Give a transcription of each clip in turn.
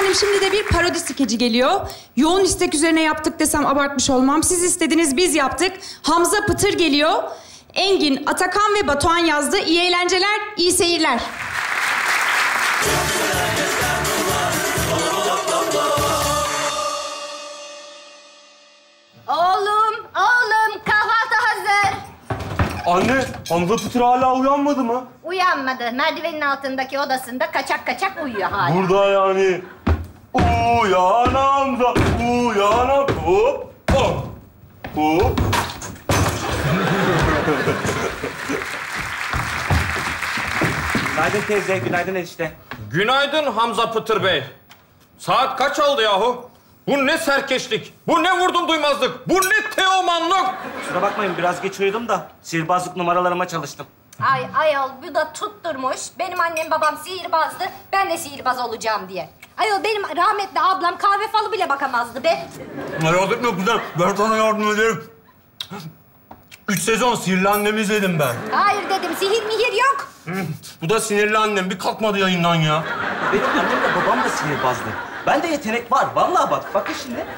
Efendim şimdi de bir parodi skeci geliyor. Yoğun istek üzerine yaptık desem abartmış olmam. Siz istediniz, biz yaptık. Hamza Pıtır geliyor. Engin, Atakan ve Batuhan yazdı. İyi eğlenceler, iyi seyirler. Oğlum, kahvaltı hazır. Anne, Hamza Pıtır hala uyanmadı mı? Uyanmadı. Merdivenin altındaki odasında kaçak kaçak uyuyor hala. Burada yani. Uyan Hamza, uyan. Hop, hop, hop. Günaydın teyze, günaydın enişte. Günaydın Hamza Pıtır Bey. Saat kaç oldu yahu? Bu ne serkeşlik, bu ne vurdum duymazlık, bu ne teomanlık. Kusura bakmayın, biraz geç uyudum da sihirbazlık numaralarıma çalıştım. Ayol bu da tutturmuş. Benim annem babam sihirbazdı. Ben de sihirbaz olacağım diye. Ayol benim rahmetli ablam kahve falı bile bakamazdı be. Merak etme kuzen, ben sana yardım ederim. 3 sezon sihirli annemi izledim ben. Hayır dedim, sihir mihir yok. Bu da sinirli annem, bir kalkmadı yayından ya. Benim annem de babam da sihirbazdı. Bende yetenek var, vallahi bak. Bakın şimdi.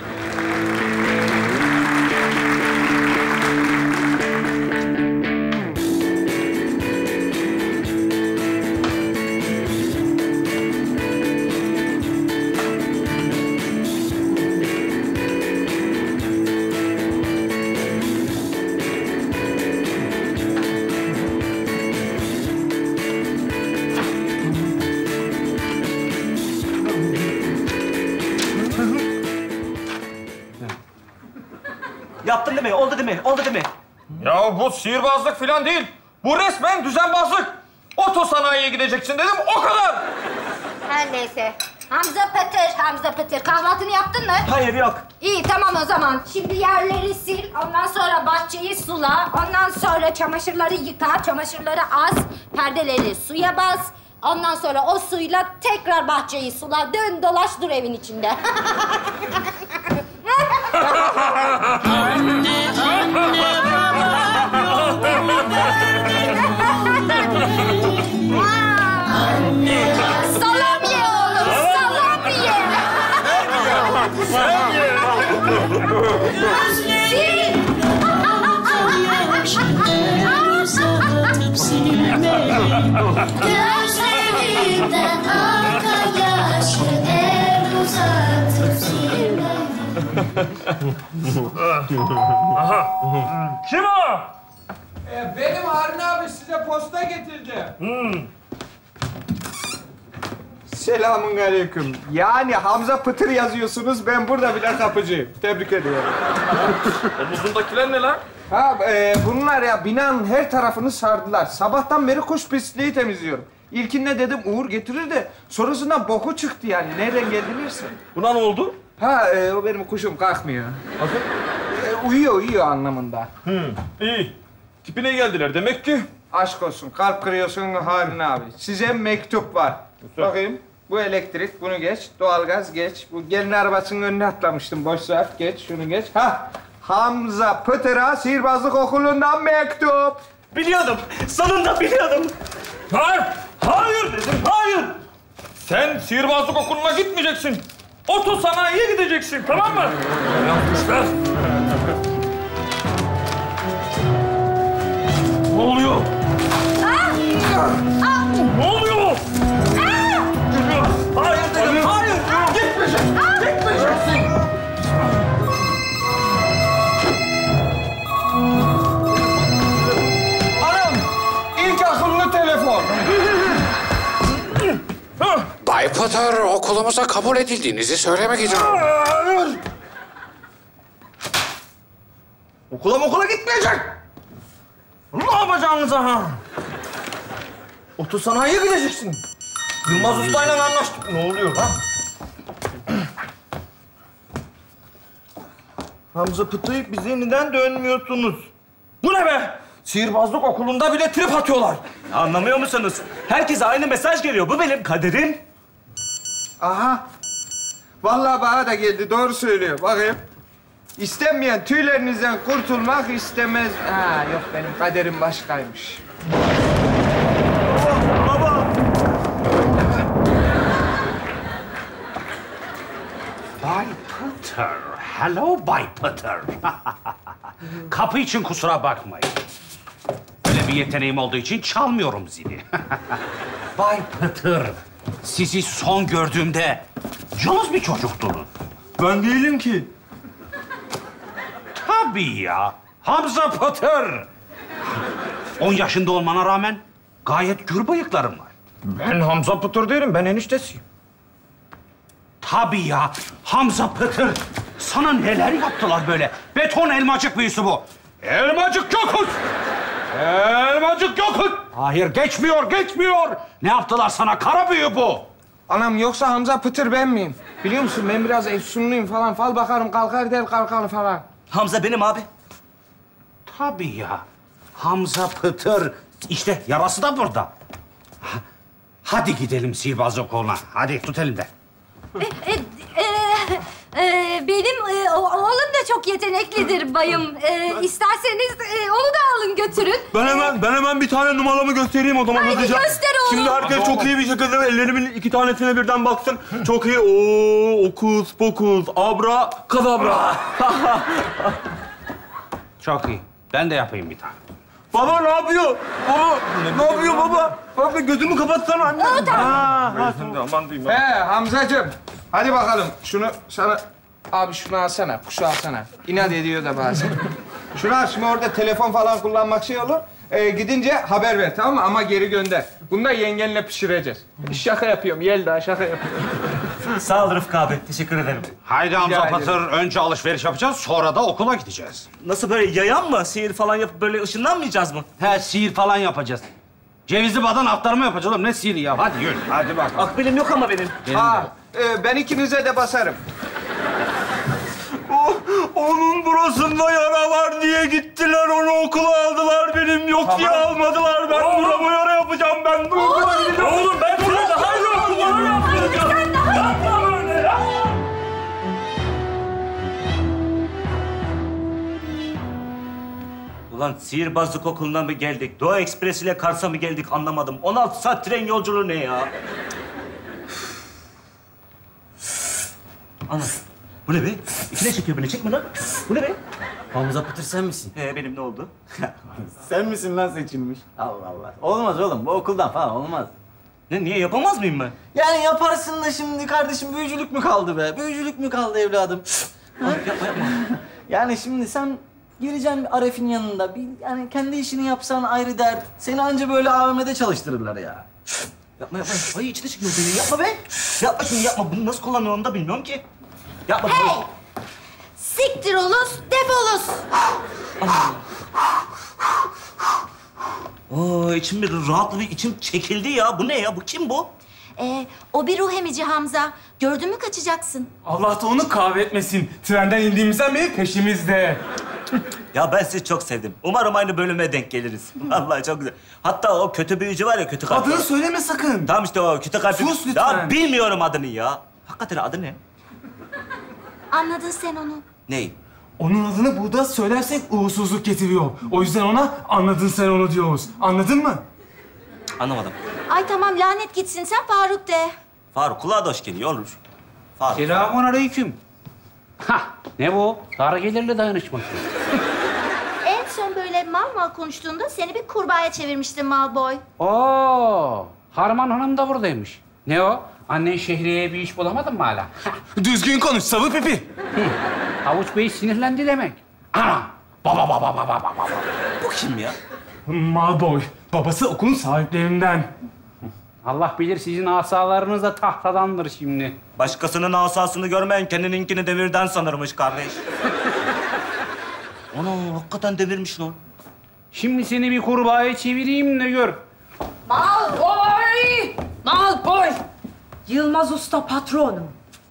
Yaptın değil mi? Oldu değil mi? Oldu değil mi? Ya bu sihirbazlık falan değil. Bu resmen düzenbazlık. Otosanayiye gideceksin dedim, o kadar. Her neyse. Hamza Pıtır. Kahvaltını yaptın mı? Hayır, yok. İyi, tamam o zaman. Şimdi yerleri sil, ondan sonra bahçeyi sula, ondan sonra çamaşırları yıka, çamaşırları az, perdeleri suya bas. Ondan sonra o suyla tekrar bahçeyi sula, dön dolaş dur evin içinde. Salam ye oğlum, salam ye. Gözlerinden arkadaş el uzatıp silmem. Kim o? Benim Harun abi size posta getirdi. Selamun aleyküm. Yani Hamza Pıtır yazıyorsunuz, ben burada bile kapıcıyım. Tebrik ediyorum. Omuzundakiler ne lan? Bunlar ya binanın her tarafını sardılar. Sabahtan beri kuş pisliği temizliyorum. İlkinde dedim Uğur getirir de sonrasından boku çıktı yani. Nereden geldilerse. Buna ne oldu? O benim kuşum kalkmıyor. Uyuyor anlamında. İyi. Tipine geldiler demek ki. Aşk olsun, kalp kırıyorsun Harun abi. Size mektup var. Bakayım. Bu elektrik, bunu geç. Doğalgaz geç. Bu gelin arabasının önüne atlamıştım. Boş saat geç, şunu geç. Hamza Pıtır'a sihirbazlık okulundan mektup. Biliyordum. Sonunda biliyordum. Hayır dedim, hayır. Sen sihirbazlık okuluna gitmeyeceksin. Otosanayiye gideceksin, tamam mı? Yapmışlar. Ne oluyor? Ne oluyor? Hayır dedim, hayır. Gitmeyeceksin, gitmeyeceksin. Anam, ilk akıllı telefon. Bay Potter, okulumuza kabul edildiğinizi söylemek için. Okula gitmeyecek. Ne yapacaksınız ha? Otosanayiye gideceksin. Yılmaz Usta'yla anlaştık. Ne oluyor lan? Hamza Pıtır, bize neden dönmüyorsunuz? Bu ne be? Sihirbazlık okulunda bile trip atıyorlar. Anlamıyor musunuz? Herkese aynı mesaj geliyor. Bu benim kaderim. Aha. Vallahi bana da geldi, doğru söylüyor. Bakayım. İstenmeyen tüylerinizden kurtulmak istemez. Yok benim kaderim başkaymış. Baba. Hello Bay Potter. Kapı için kusura bakmayın. Böyle bir yeteneğim olduğu için çalmıyorum zili. Bay Potter, sizi son gördüğümde yalnız bir çocuktunuz. Ben değilim ki. Tabii ya. Hamza Potter. 10 yaşında olmana rağmen gayet gür bıyıklarım var. Ben Hamza Pıtır değilim, ben eniştesiyim. Tabii ya. Hamza Potter. Sana neler yaptılar böyle? Beton elmacık büyüsü bu. Elmacık yokuz. Elmacık yokuz. Hayır, geçmiyor. Ne yaptılar sana? Kara büyü bu. Anam yoksa Hamza Pıtır ben miyim? Biliyor musun ben biraz efsunluyum falan. Fal bakarım kalkar der kalkar falan. Hamza benim abi. Tabii ya. Hamza Pıtır. İşte yarası da burada. Hadi gidelim sihirbazlık okuluna. Hadi tut elimden. Benim oğlum da çok yeteneklidir bayım. İsterseniz onu da alın götürün. Ben hemen bir tane numaramı göstereyim o zaman. Haydi hızlıca. göster oğlum. Şimdi herkes çok iyi bir şekilde ellerimin 2 tanesine birden baksın. Çok iyi. Oo, okus pokus, abra kadabra. Çok iyi. Ben de yapayım bir tane. Baba ne yapıyor? Baba ne yapıyor baba? Baba gözümü kapatsana anne. Aman diyeyim. Hamzacığım. Hadi bakalım. Şunu sana... Abi şunu alsana. Kuşu alsana. İnat ediyor da bazen. Şunu al. Şimdi orada telefon falan kullanmak şey olur. Gidince haber ver tamam mı? Ama geri gönder. Bunu da yengenle pişireceğiz. Şaka yapıyorum. Yelda şaka yapıyorum. Sağ ol Rıfkı abi. Teşekkür ederim. Haydi Hamza ederim. Pıtır. Önce alışveriş yapacağız, sonra da okula gideceğiz. Nasıl böyle yayan mı? Sihir falan yapıp böyle ışınlanmayacağız mı? He, sihir falan yapacağız. Cevizli badan aktarma yapacağız oğlum. Ne sihiri ya? Hadi yürü. Hadi bak. Akbilim yok ama benim. Ben ikinize de basarım. Onun burasında yara var diye gittiler. Onu okula aldılar. Benim yok diye almadılar. Ben burama yara yapacağım. Ben bu okula gideceğim. Oğlum ben burada daha iyi okula yapacağım. Yapma böyle ya. Ulan sihirbazlık okulundan mı geldik? Doğu Ekspres ile Kars'a mı geldik anlamadım. 16 saat tren yolculuğu ne ya? Ana. Bu ne be? İçine çekiyor beni. Çekme lan. Bu ne be? Hamza Pıtır sen misin? Benim ne oldu? Sen misin lan seçilmiş? Allah Allah. Olmaz oğlum. Bu okuldan falan olmaz. Niye yapamaz mıyım ben? Yani yaparsın da şimdi kardeşim büyücülük mü kaldı be? Büyücülük mü kaldı evladım? Yapma. Yani şimdi sen gireceksin Aref'in yanında. Yani kendi işini yapsan ayrı dert. Seni anca böyle AVM'de çalıştırırlar ya. Yapma. Ay içine çekiyor beni. Yapma be. Yapma şimdi yapma. Bunu nasıl kullanıyorum da bilmiyorum ki. Yapma. Hey! Siktir oluz, defoluz. Oo içim bir rahatladı. İçim çekildi ya. Bu ne ya? Bu kim bu? O bir ruh emici Hamza. Gördün mü kaçacaksın. Allah da onu kahretmesin. Trenden indiğimizden beri peşimizde. Ya ben sizi çok sevdim. Umarım aynı bölüme denk geliriz. Vallahi çok güzel. Hatta o kötü büyücü var ya, kötü kalpli. Adını söyleme sakın. Tamam işte o kötü kalpli. Sus lütfen. Ya bilmiyorum adını ya. Hakikaten adı ne? Anladın sen onu. Ney? Onun adını burada söylersek uğursuzluk getiriyor. O yüzden ona anladın sen onu diyoruz. Anladın mı? Anlamadım. Ay tamam lanet gitsin sen Faruk de. Faruk kulağa da hoş geliyor olur. Faruk. Selamünaleyküm. Hah, ne bu? Dar gelirli dayanışma. En son böyle mal konuştuğunda seni bir kurbağaya çevirmiştim Malboy. Oo, Harman Hanım da buradaymış. Ne o? Annen Şehriye'ye bir iş bulamadın mı hala? Düzgün konuş Sabı Pipi. Havuç Bey sinirlendi demek. Ana! Baba. Bu kim ya? Malboy. Babası okulun sahiplerinden. Allah bilir sizin asalarınız da tahtadandır şimdi. Başkasının asasını görmeyen kendininkini demirden sanırmış kardeş. Ana hakikaten devirmiş lan. Şimdi seni bir kurbağaya çevireyim de gör. Malboy! Malboy! Yılmaz Usta patronum.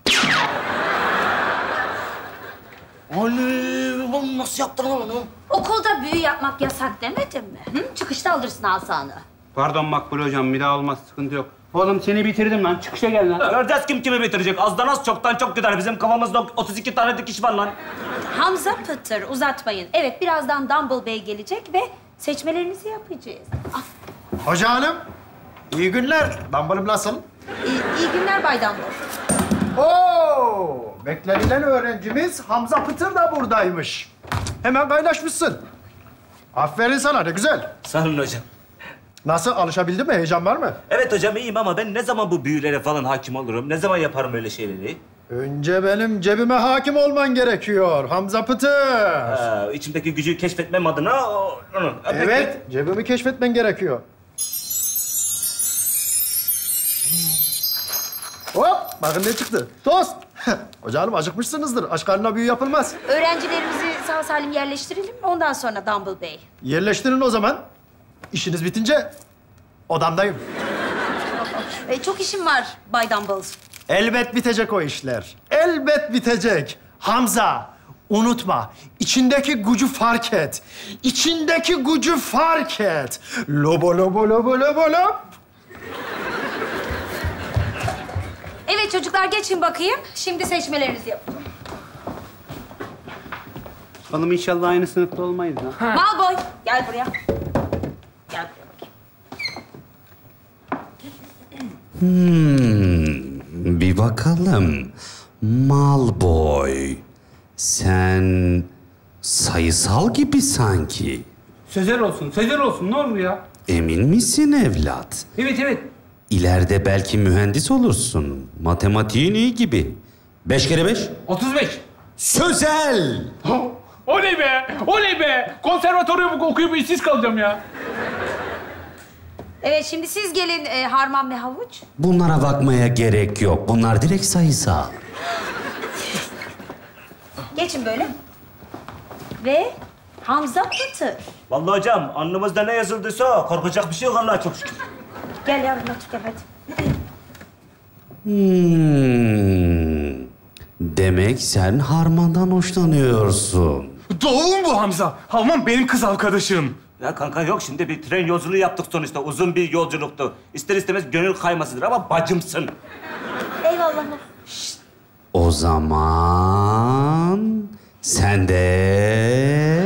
Oğlum nasıl yaptın lan onu? Okulda büyü yapmak yasak demedim mi? Hı? Çıkışta alırsın asanı. Pardon Makbule hocam, bir daha olmaz, sıkıntı yok. Oğlum seni bitirdim lan, çıkışa gel lan. Göreceğiz kim kimi bitirecek. Azdan az çoktan çok gider. Bizim kafamızda 32 tane dikiş var lan. Hamza Pıtır uzatmayın. Evet birazdan Dumble Bey gelecek ve seçmelerinizi yapacağız. Hoca hanım, iyi günler. Dambalım nasıl? İyi günler Bay Dumble. Oo, beklenilen öğrencimiz Hamza Pıtır da buradaymış. Hemen kaynaşmışsın. Aferin sana, ne güzel. Sağ olun hocam. Nasıl, alışabildin mi? Heyecan var mı? Evet hocam iyiyim ama ben ne zaman bu büyülere falan hakim olurum? Ne zaman yaparım öyle şeyleri? Önce benim cebime hakim olman gerekiyor Hamza Pıtır. İçimdeki gücü keşfetmem adına onu. Evet, cebimi keşfetmen gerekiyor. Hop, bakın ne çıktı. Tost. Hocam acıkmışsınızdır. Aç karnına büyü yapılmaz. Öğrencilerimizi sağ salim yerleştirelim. Ondan sonra Dumble Bey. Yerleştirin o zaman. İşiniz bitince odamdayım. Çok işim var Bay Dumble. Elbet bitecek o işler. Elbet bitecek. Hamza, unutma. İçindeki gücü fark et. İçindeki gücü fark et. Lobo lobo lobo lobo lob. Evet çocuklar geçin bakayım. Şimdi seçmelerinizi yapın. Hanım inşallah aynı sınıfta olmayız ha. Malboy gel buraya. Gel buraya bakayım. Bir bakalım. Malboy, sen sayısal gibi sanki. Sözel olsun, sözel olsun. Ne olur ya? Emin misin evlat? Evet, evet. İleride belki mühendis olursun. Matematiğin iyi gibi. 5 kere 5? 35. Sözel! Oley be! Oley be! Konservatuvarı okuyup işsiz kalacağım ya. Evet şimdi siz gelin Harman ve Havuç. Bunlara bakmaya gerek yok. Bunlar direkt sayısal. Geçin böyle. Ve Hamza Pıtır. Vallahi hocam alnımızda ne yazıldıysa o. Korkacak bir şey yok Allah'a çok şükür. Gel yavrum otur gel hadi. Demek sen Harman'dan hoşlanıyorsun. Doğru mu bu Hamza? Harman benim kız arkadaşım. Ya kanka yok şimdi bir tren yolculuğu yaptık sonuçta. Uzun bir yolculuktu. İster istemez gönül kaymasıdır ama bacımsın. Eyvallah. O zaman sen de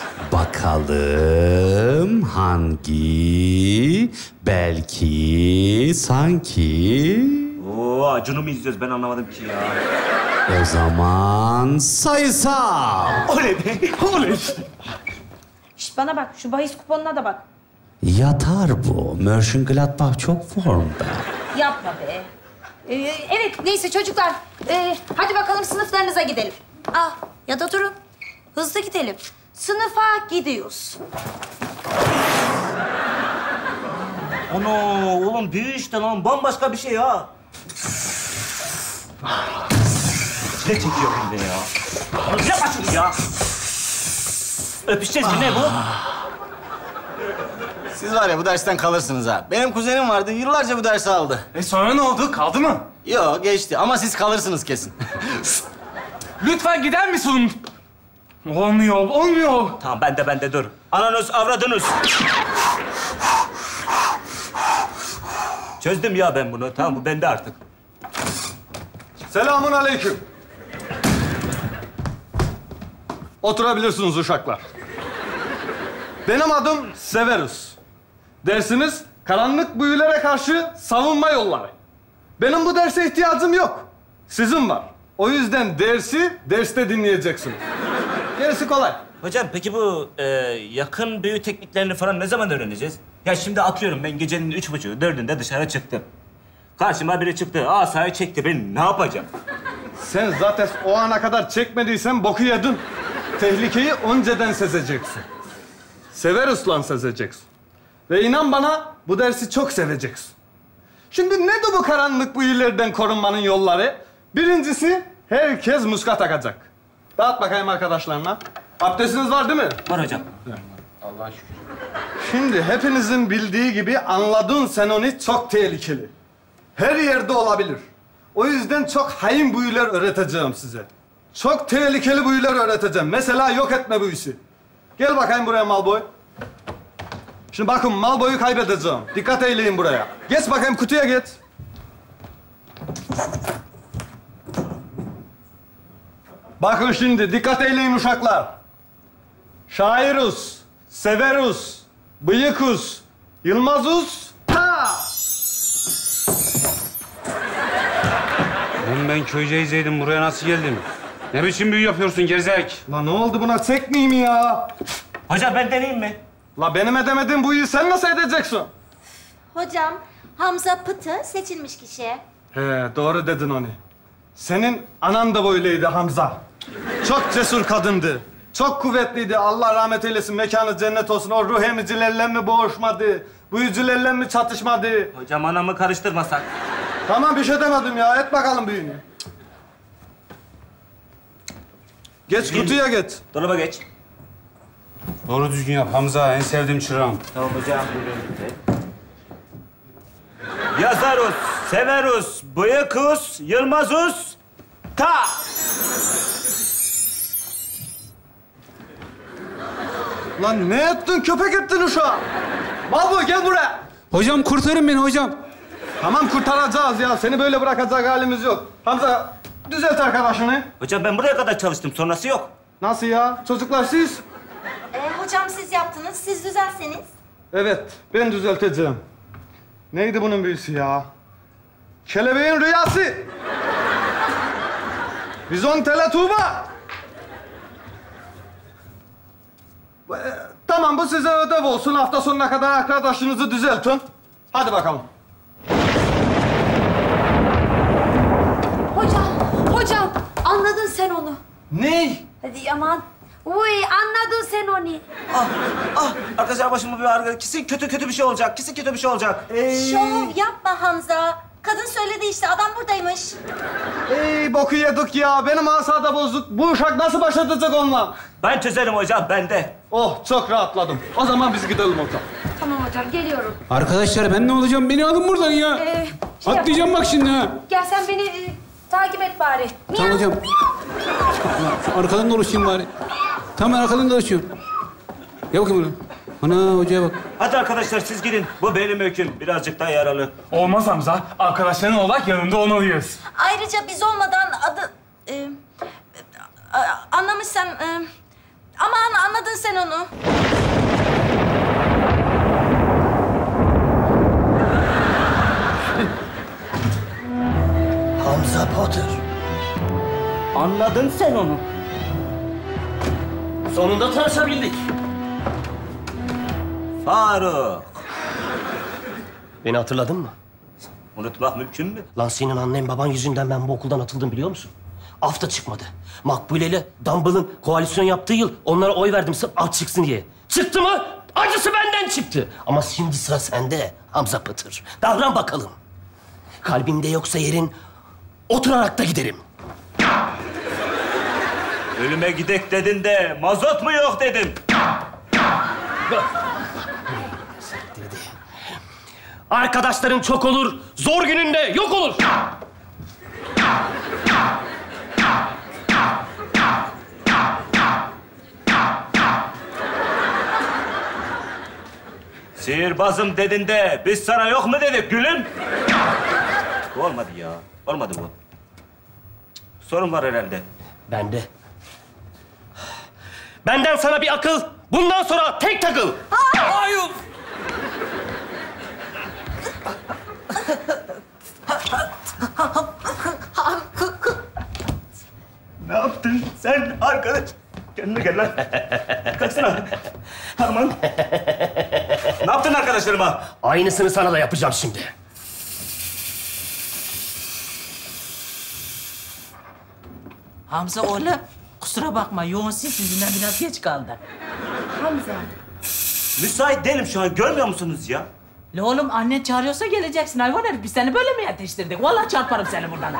bakalım hangi, belki, sanki... Oo, Acun'u mu izliyoruz? Ben anlamadım ki ya. O zaman sayısal. Oley be, oley. Şişt bana bak şu bahis kuponuna da bak. Yatar bu. Mönchengladbach çok formda. Yapma be. Evet neyse çocuklar. Hadi bakalım sınıflarınıza gidelim. Ya da durun. Hızlı gidelim. Sınıfa gidiyoruz. Ana oğlum büyü işte lan. Bambaşka bir şey ya. Ne çekiyorum ben ya? Yapma şunu ya. Öpüşeceğiz mi ne bu? Siz var ya bu dersten kalırsınız ha. Benim kuzenim vardı, yıllarca bu dersi aldı. Sonra ne oldu? Kaldı mı? Yok, geçti ama siz kalırsınız kesin. Lütfen gider misin? Olmuyor, olmuyor. Tamam ben de dur. Ananız avradınız. Çözdüm ya ben bunu. Tamam bu bende artık. Selamun aleyküm. Oturabilirsiniz uşaklar. Benim adım Severus. Dersimiz karanlık büyülere karşı savunma yolları. Benim bu derse ihtiyacım yok. Sizin var. O yüzden dersi derste dinleyeceksiniz. Gerisi kolay. Hocam peki bu yakın büyü tekniklerini falan ne zaman öğreneceğiz? Ya şimdi atıyorum ben gecenin 3.30'u, 4'ünde dışarı çıktım. Karşıma biri çıktı, asayı çekti. Ben ne yapacağım? Sen zaten o ana kadar çekmediysen boku yedin. Tehlikeyi önceden sezeceksin. Severus'la sezeceksin. Ve inan bana bu dersi çok seveceksin. Şimdi nedir bu karanlık büyülerden korunmanın yolları? Birincisi herkes muska takacak. Dağıt bakayım arkadaşlarına. Abdestiniz var değil mi? Var hocam. Allah'a şükür. Şimdi hepinizin bildiği gibi anladığın senoni çok tehlikeli. Her yerde olabilir. O yüzden çok hain büyüler öğreteceğim size. Çok tehlikeli büyüler öğreteceğim. Mesela yok etme büyüsü. Gel bakayım buraya Malboy. Şimdi bakın Malboy'u kaybedeceğim. Dikkat eyleyin buraya. Geç bakayım kutuya geç. Bakın şimdi dikkat eyleyin uşaklar. Şairus, Severus, Bıyıkus, Yılmazus, ta! Oğlum ben Köyceğiz'deydim. Buraya nasıl geldim? Ne biçim büyü yapıyorsun gerizek? La ne oldu buna? Çekmeyeyim ya. Hocam ben deneyeyim mi? La benim edemediğim bu işi sen nasıl edeceksin? Hocam, Hamza Pıtır seçilmiş kişi. He, doğru dedin onu. Senin anan da böyleydi Hamza. Çok cesur kadındı. Çok kuvvetliydi. Allah rahmet eylesin. Mekanı cennet olsun. O ruh emicilerle mi boğuşmadı? Büyücülerle mi çatışmadı? Hocam anamı karıştırmasak. Tamam bir şey demedim ya. Et bakalım büyüğünü. Geç kutuya geç. Dolaba geç. Doğru düzgün yap Hamza. En sevdiğim çırağım. Tamam hocam. Yazarus, severus, bıyıkus, yılmazus, ta. Lan ne ettin? Köpek ettin uşağı. Balbo gel buraya. Hocam kurtarın beni hocam. Tamam kurtaracağız ya. Seni böyle bırakacak halimiz yok. Hamza düzelt arkadaşını. Hocam ben buraya kadar çalıştım. Sonrası yok. Nasıl ya? Çocuklar siz? Hocam siz yaptınız, siz düzelseniz. Evet, ben düzelteceğim. Neydi bunun büyüsü ya? Kelebeğin rüyası. Bizontele Tuğba. Tamam, bu size ödev olsun. Hafta sonuna kadar arkadaşınızı düzeltin. Hadi bakalım. Hocam anladın sen onu. Ney? Hadi aman. Uy anladın sen onu. Arkadaşlar başıma bir ağrı. Kesin kötü bir şey olacak. Kesin kötü bir şey olacak. Şov yapma Hamza. Kadın söyledi işte, adam buradaymış. Boku yedik ya. Benim asada bozduk. Bu uşak nasıl baş edecek onunla? Ben çözerim hocam, bende. Oh, çok rahatladım. O zaman biz gidelim hocam. Tamam hocam geliyorum. Arkadaşlar ben ne olacağım? Beni alın buradan ya. Atlayacağım bak şimdi ha. Gel sen beni takip et bari. Tamam hocam. Arkadan dolaşayım bari. Tamam arkadan dolaşıyorum. Gel bakayım buraya. Ana hocaya bak. Hadi arkadaşlar siz gidin. Bu benim öyküm. Birazcık daha yaralı. Olmaz Hamza. Arkadaşların olarak yanında olmalıyız. Ayrıca biz olmadan anlamışsam... aman anladın sen onu. Hamza Potter. Anladın sen onu. Sonunda tanışabildik. Faruk. Beni hatırladın mı? Unutmak mümkün mü? Lan senin annen baban yüzünden ben bu okuldan atıldım biliyor musun? Af da çıkmadı. Makbule ile Dumble'ın koalisyon yaptığı yıl onlara oy verdim sırf af çıksın diye. Çıktı mı? Acısı benden çıktı. Ama şimdi sıra sende Hamza Pıtır. Davran bakalım. Kalbimde yoksa yerin oturarak da giderim. Ölüme gidek dedin de mazot mu yok dedim. Arkadaşların çok olur, zor gününde yok olur. Sihirbazım dedin de biz sana yok mu dedik gülüm? Olmadı ya. Olmadı bu. Sorun var herhalde. Bende. Benden sana bir akıl. Bundan sonra tek takıl. Hayır. Ne yaptın sen arkadaş? Kendine gel lan. Kaçsana. Aman. Ne yaptın arkadaşlarıma? Aynısını sana da yapacağım şimdi. Hamza oğlum, kusura bakma. Yoğun sis yüzünden biraz geç kaldı. Hamza. Müsait değilim şu an. Görmüyor musunuz ya? La oğlum annen çağırıyorsa geleceksin hayvan herif. Biz seni böyle mi yetiştirdik? Vallahi çarparım seni buradan ha.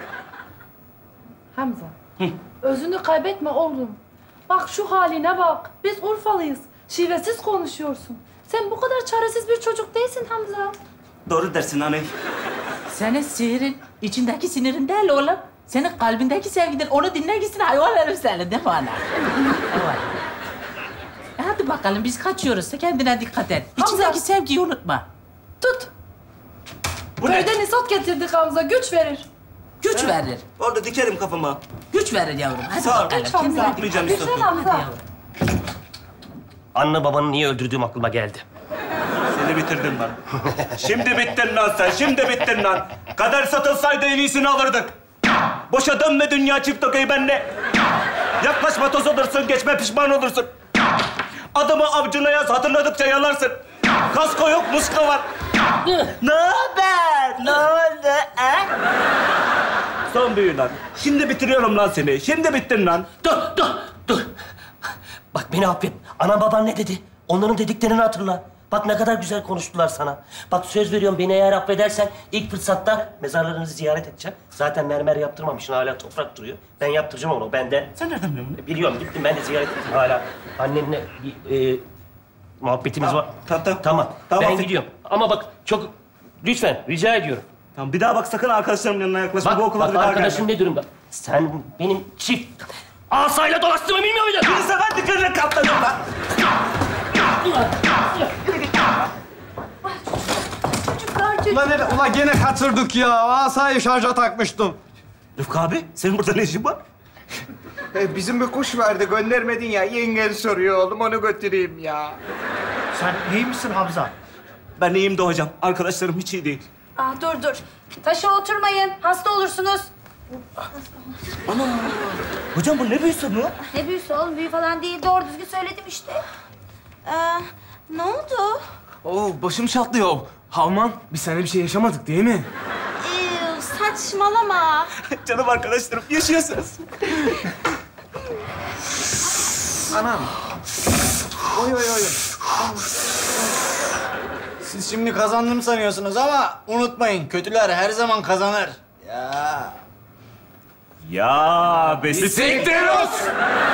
Hamza. Özünü kaybetme oğlum. Bak şu haline bak. Biz Urfalıyız. Şivesiz konuşuyorsun. Sen bu kadar çaresiz bir çocuk değilsin Hamza. Doğru dersin anne. Senin sihirin içindeki sinirin değil oğlum. Senin kalbindeki sevgiden onu dinle gitsin hayvan herif seni değil mi ana? Evet. Hadi bakalım biz kaçıyoruz. Sen kendine dikkat et. İçindeki sevgiyi unutma. Tut. Köyden isot getirdik Hamza. Güç verir. Güç verir. Orada dikerim kafama. Güç verir yavrum. Hadi Sağ ol. bakalım. Güç Hamza. Yapmayacağım Güç isotu. ver Hamza. Anne babanı niye öldürdüğüm aklıma geldi. Seni bitirdim ben. Şimdi bittin lan sen. Şimdi bittin lan. Kader satılsaydı en iyisini alırdık. Boşa dönme dünya çift okey benle. Yaklaşma toz olursun, geçme pişman olursun. Adımı avcuna yaz, hatırladıkça yalarsın. Kasko yok, muska var. Ne haber? Ne oldu? Son büyü lan. Şimdi bitiriyorum lan seni. Şimdi bittin lan. Dur. Bak beni affet. Ana baban ne dedi? Onların dediklerini hatırla. Bak ne kadar güzel konuştular sana. Bak söz veriyorum beni eğer affedersen ilk fırsatta mezarlarınızı ziyaret edeceğim. Zaten mermer yaptırmamışsın hala toprak duruyor. Ben yaptıracağım onu benden. Sen nereden biliyorsun? Biliyorum gittim ben de ziyaret ettim hala. Annemle bir muhabbetimiz var. Tamam. Ben gidiyorum. Ama bak çok lütfen rica ediyorum. Tamam bir daha bak sakın arkadaşlarımın yanına yaklaşma. Bu okula Bak bir daha arkadaşım gelme. ne durumda? Sen benim çift asayla dolaştığımı bilmiyor muydun? Bir sefer dikenine katladım lan. Ulan gene kaçırdık ya. Asayı şarja takmıştım. Rıfkı abi, senin burada ne işin var? Bizim bir kuş vardı, göndermedin ya. Yengen soruyor oğlum, onu götüreyim ya. Sen iyi misin Hamza? Ben iyiyim de hocam. Arkadaşlarım hiç iyi değil. Dur. Taşa oturmayın. Hasta olursunuz. Ana! Hocam bu ne büyüsü bu? Ne büyüsü oğlum? Büyü falan değil. Doğru düzgün söyledim işte. Ne oldu? Oo, başım çatlıyor. Havman, biz seninle bir şey yaşamadık değil mi? Saçmalama. Canım arkadaşlarım, yaşıyorsunuz. Anam. Oy. Siz şimdi kazandım sanıyorsunuz ama unutmayın kötüler her zaman kazanır. Ya Bisiktir olsun.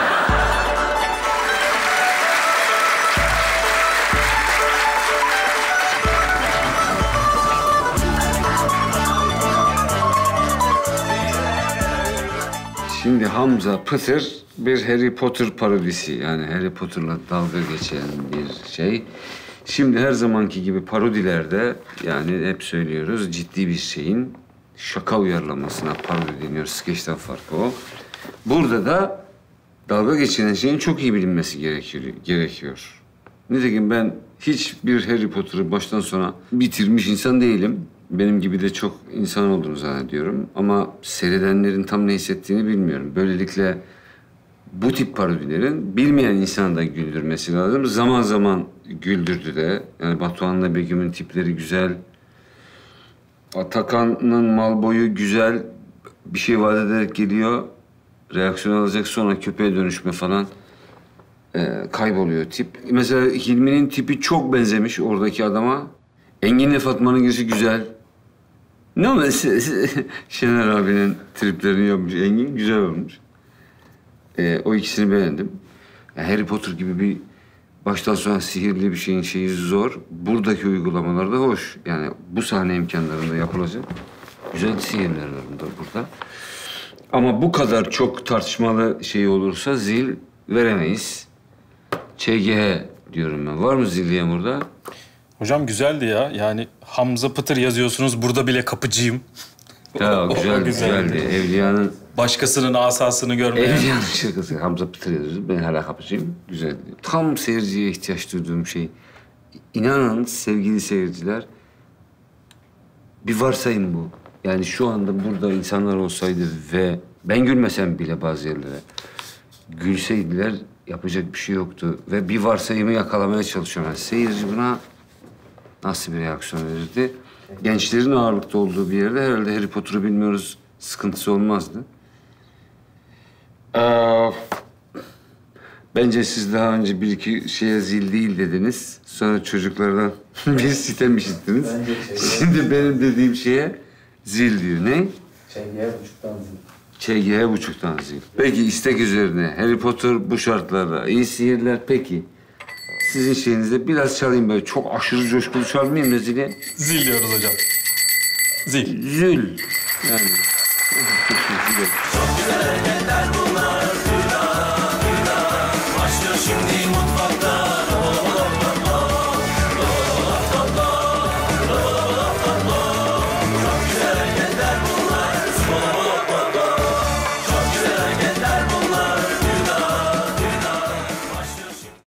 Şimdi Hamza Pıtır bir Harry Potter parodisi. Yani Harry Potter'la dalga geçen bir şey. Şimdi her zamanki gibi parodilerde yani hep söylüyoruz ciddi bir şeyin şaka uyarlamasına parodi deniyor. Skeçten farkı o. Burada da dalga geçilen şeyin çok iyi bilinmesi gerekiyor. Nitekim ben hiçbir Harry Potter'ı baştan sona bitirmiş insan değilim. Benim gibi de çok insan olduğunu zannediyorum. Ama seyredenlerin tam ne hissettiğini bilmiyorum. Böylelikle bu tip parodilerin bilmeyen insanı da güldürmesi lazım. Zaman zaman güldürdü de. Yani Batuhan'la Begüm'ün tipleri güzel. Atakan'ın mal boyu güzel. Bir şey vaat ederek geliyor. Reaksiyon alacak sonra köpeğe dönüşme falan. Kayboluyor tip. Mesela Hilmi'nin tipi çok benzemiş oradaki adama. Engin'le Fatma'nın girişi güzel. Ne oldu? Şener abinin triplerini yapmış. Engin güzel olmuş. O ikisini beğendim. Harry Potter gibi bir baştan sona sihirli bir şeyin şeyi zor. Buradaki uygulamalar da hoş. Yani bu sahne imkanlarında yapılacak güzel sihirler var burada. Ama bu kadar çok tartışmalı şey olursa zil veremeyiz. ÇGH diyorum ben. Var mı zil diyen burada? Hocam güzeldi ya. Yani Hamza Pıtır yazıyorsunuz. Burada bile kapıcıyım. Ya güzeldi. Evliyanın... Başkasının asasını görmeye. Evliyanın şarkısı. Hamza Pıtır yazıyoruz. Ben hala kapıcıyım. Güzeldi. Tam seyirciye ihtiyaç duyduğum şey. İnanın sevgili seyirciler, bir varsayım bu. Yani şu anda burada insanlar olsaydı ve ben gülmesem bile bazı yerlere gülseydiler yapacak bir şey yoktu. Ve bir varsayımı yakalamaya çalışıyorum. Yani seyirci buna nasıl bir reaksiyon verirdi? Gençlerin ağırlıkta olduğu bir yerde herhalde Harry Potter'ı bilmiyoruz sıkıntısı olmazdı. Bence siz daha önce bir iki şeye zil değil dediniz. Sonra çocuklardan bir sitem işittiniz. Şimdi benim dediğim şeye zil diyor. Ne? ÇGH buçuktan zil. Peki istek üzerine Harry Potter bu şartlarda iyi sihirler. Peki sizin şeyinizde biraz çalayım böyle çok aşırı coşkulu çalmayayım da zili. Zil diyoruz hocam. Zil. Zül. Yani.